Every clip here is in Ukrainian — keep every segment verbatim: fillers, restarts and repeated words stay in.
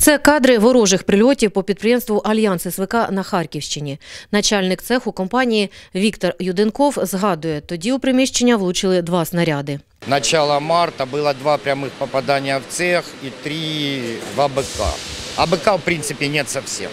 Це кадри ворожих прильотів по підприємству «Альянс ес ве ка» на Харківщині. Начальник цеху компанії Віктор Юденков згадує, тоді у приміщення влучили два снаряди. Начало марта было два прямых попадания в цех и три в а бэ ка. а бэ ка в принципе нет совсем.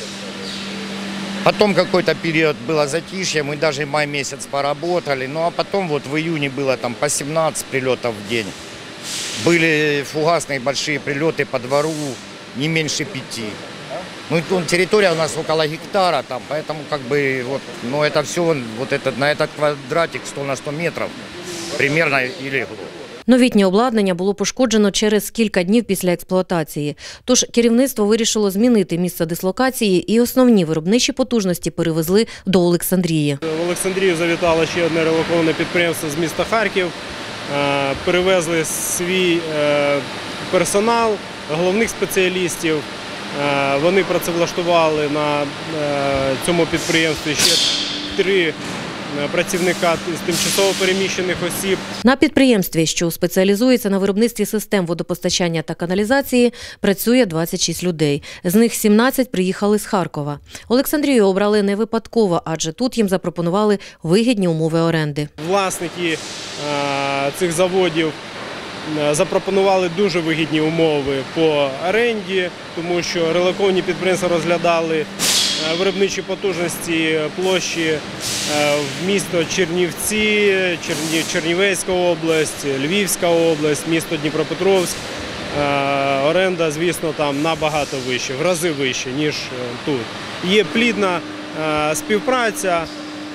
Потом какой-то период было затишье, мы даже май месяц поработали, ну а потом вот в июне было там по семнадцать прилетов в день. Были фугасные большие прилеты по двору, не меньше пяти. Ну, территория у нас около гектара, там, поэтому как бы вот, ну, это все вот этот, на этот квадратик сто на сто метров примерно и легло. Новітнє обладнання було пошкоджено через кілька днів після експлуатації. Тож керівництво вирішило змінити місце дислокації і основні виробничі потужності перевезли до Олександрії. В Олександрію завітало ще одне релоковане підприємство з міста Харків. Перевезли свій персонал, головних спеціалістів. Вони працевлаштували на цьому підприємстві ще три працівника з тимчасово переміщених осіб. На підприємстві, що спеціалізується на виробництві систем водопостачання та каналізації, працює двадцять шість людей. З них сімнадцять приїхали з Харкова. Олександрію обрали не випадково, адже тут їм запропонували вигідні умови оренди. Власники цих заводів запропонували дуже вигідні умови по оренді, тому що релоковані підприємства розглядали виробничі потужності площі в місто Чернівці, Чернівецька область, Львівська область, місто Дніпропетровськ. Оренда, звісно, там набагато вище, в рази вище, ніж тут. Є плідна співпраця,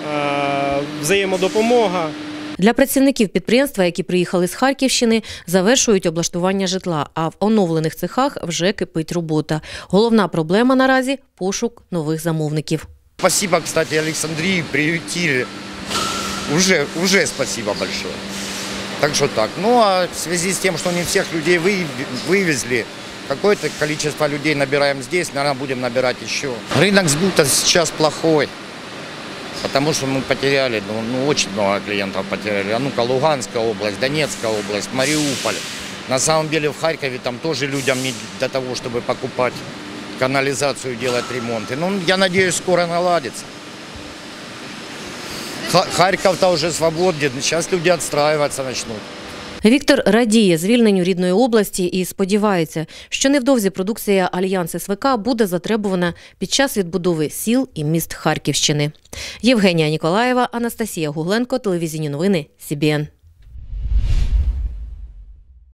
взаємодопомога. Для працівників підприємства, які приїхали з Харківщини, завершують облаштування житла, а в оновлених цехах вже кипить робота. Головна проблема наразі – пошук нових замовників. Спасибо, кстати, Олександрії приютили. Уже, уже спасибо большое. Так что так. Ну а в связи с тем, что не всех людей вы, вывезли, какое-то количество людей набираем здесь, наверное, будем набирать еще. Рынок сбыта сейчас плохой. Потому что мы потеряли, ну, ну очень много клиентов потеряли. А ну-ка, Луганская область, Донецкая область, Мариуполь. На самом деле в Харькове там тоже людям не до того, чтобы покупать канализацию, делать ремонты. Ну, я надеюсь, скоро наладится. Харьков-то уже свободен, сейчас люди отстраиваться начнут. Віктор радіє звільненню рідної області і сподівається, що невдовзі продукція «Альянс ес ве ка» буде затребувана під час відбудови сіл і міст Харківщини. Євгенія Ніколаєва, Анастасія Гугленко, телевізійні новини, Сі Бі Ен.